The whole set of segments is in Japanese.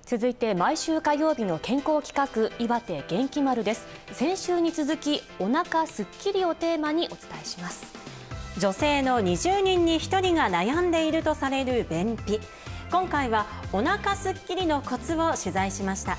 続いて毎週火曜日の健康企画、岩手元気丸です。先週に続きお腹すっきりをテーマにお伝えします。 女性の20人に1人が悩んでいるとされる便秘。今回はお腹すっきりのコツを取材しました。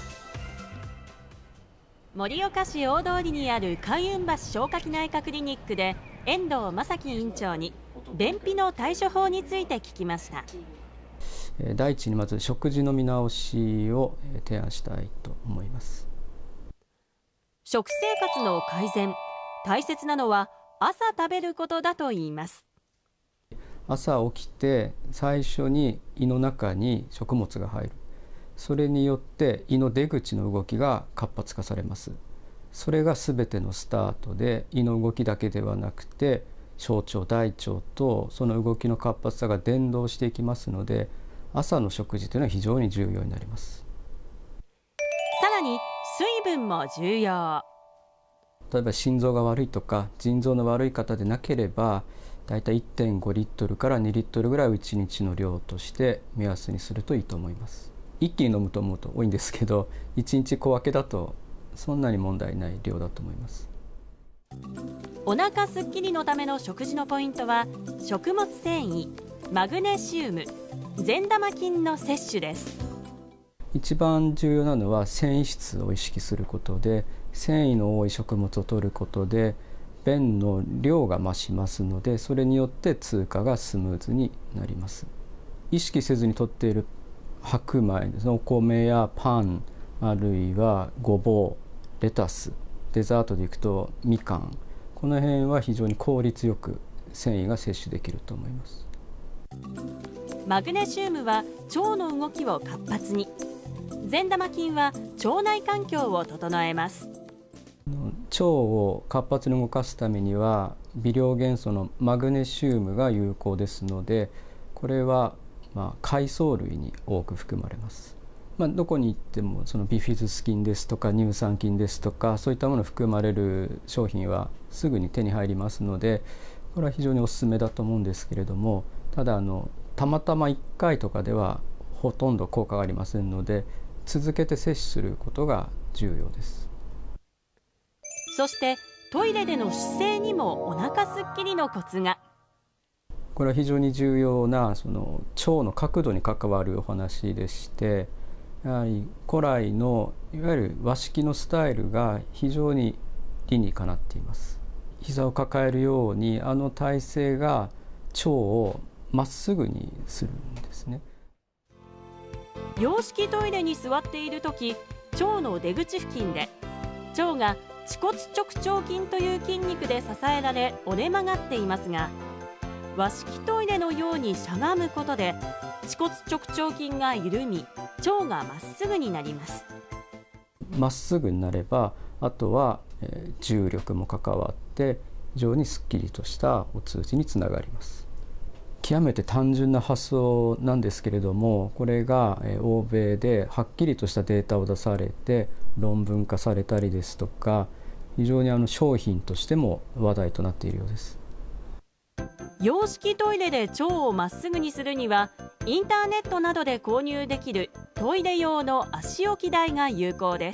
盛岡市大通にある海運橋消化器内科クリニックで遠藤正樹院長に便秘の対処法について聞きました。 第一にまず食事の見直しを提案したいと思います。 食生活の改善、大切なのは朝食べることだといいます。 朝起きて最初に胃の中に食物が入る。それによって胃の出口の動きが活発化されます。それが全てのスタートで、胃の動きだけではなくて小腸、大腸とその動きの活発さが連動していきますので、朝の食事というのは非常に重要になります。 さらに水分も重要。 例えば心臓が悪いとか腎臓の悪い方でなければ、だいたい 1.5 リットルから2リットルぐらいを1日の量として目安にするといいと思います。一気に飲むと思うと多いんですけど、1日小分けだとそんなに問題ない量だと思います。 お腹すっきりのための食事のポイントは、食物繊維、マグネシウム、善玉菌の摂取です。 一番重要なのは繊維質を意識することで、繊維の多い食物を摂ることで便の量が増しますので、それによって通過がスムーズになります。意識せずに摂っている白米、お米やパン、あるいはごぼう、レタス、デザートでいくとみかん、この辺は非常に効率よく繊維が摂取できると思います。 マグネシウムは腸の動きを活発に、善玉菌は腸内環境を整えます。 腸を活発に動かすためには微量元素のマグネシウムが有効ですので、これは海藻類に多く含まれます。どこに行ってもそのビフィズス菌ですとか乳酸菌ですとか、そういったもの含まれる商品はすぐに手に入りますので、これは非常におすすめだと思うんですけれども、ただたまたま1回とかではほとんど効果がありませんので、続けて摂取することが重要です。 そしてトイレでの姿勢にもお腹すっきりのコツが。 これは非常に重要な腸の角度に関わるお話でして、やはり古来のいわゆる和式のスタイルが非常に理にかなっています。膝を抱えるように体勢が腸をまっすぐにするんですね。 洋式トイレに座っているとき、腸の出口付近で腸が恥骨直腸筋という筋肉で支えられ折れ曲がっていますが、和式トイレのようにしゃがむことで恥骨直腸筋が緩み、腸がまっすぐになります。 まっすぐになれば、あとは重力も関わって非常にすっきりとしたお通じにつながります。極めて単純な発想なんですけれども、これが欧米ではっきりとしたデータを出されて論文化されたりですとか、非常に商品としても話題となっているようです。 洋式トイレで腸をまっすぐにするには、インターネットなどで購入できるトイレ用の足置き台が有効です。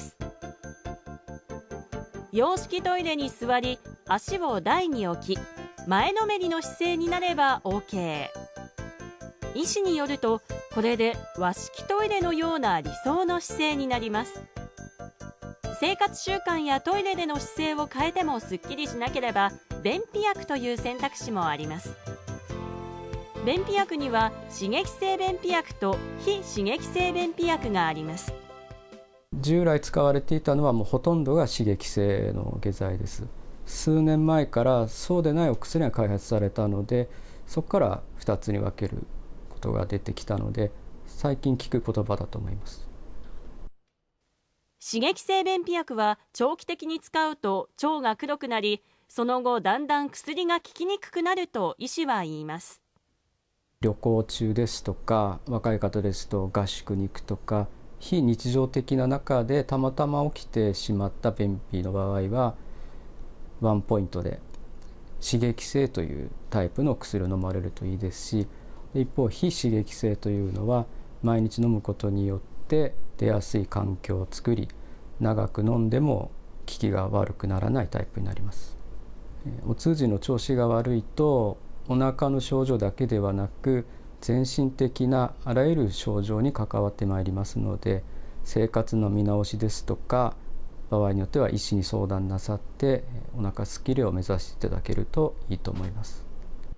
洋式トイレに座り、足を台に置き、前のめりの姿勢になれば OK。 医師によると、これで和式トイレのような理想の姿勢になります。生活習慣やトイレでの姿勢を変えてもすっきりしなければ、便秘薬という選択肢もあります。便秘薬には刺激性便秘薬と非刺激性便秘薬があります。 従来使われていたのはもうほとんどが刺激性の下剤です。数年前からそうでないお薬が開発されたので、そこから2つに分けることが出てきたので、最近聞く言葉だと思います。 刺激性便秘薬は長期的に使うと腸が黒くなり、その後だんだん薬が効きにくくなると医師は言います。 旅行中ですとか、若い方ですと合宿に行くとか、非日常的な中でたまたま起きてしまった便秘の場合は、ワンポイントで刺激性というタイプの薬を飲まれるといいですし、一方非刺激性というのは毎日飲むことによっって出やすい環境を作り、長く飲んでも効きが悪くならないタイプになります。お通じの調子が悪いとお腹の症状だけではなく全身的なあらゆる症状に関わってまいりますので、生活の見直しですとか、場合によっては医師に相談なさってお腹すっきりを目指していただけるといいと思います。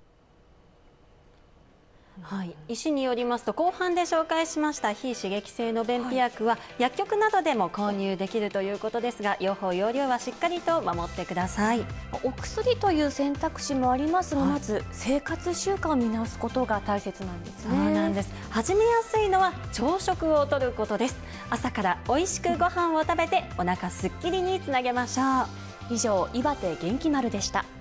はい、医師によりますと、後半で紹介しました非刺激性の便秘薬は薬局などでも購入できるということですが、用法用量はしっかりと守ってください。 お薬という選択肢もありますが、まず生活習慣を見直すことが大切なんですね。 そうなんです。始めやすいのは朝食をとることです。朝から美味しくご飯を食べてお腹すっきりにつなげましょう。 以上、岩手元気丸でした。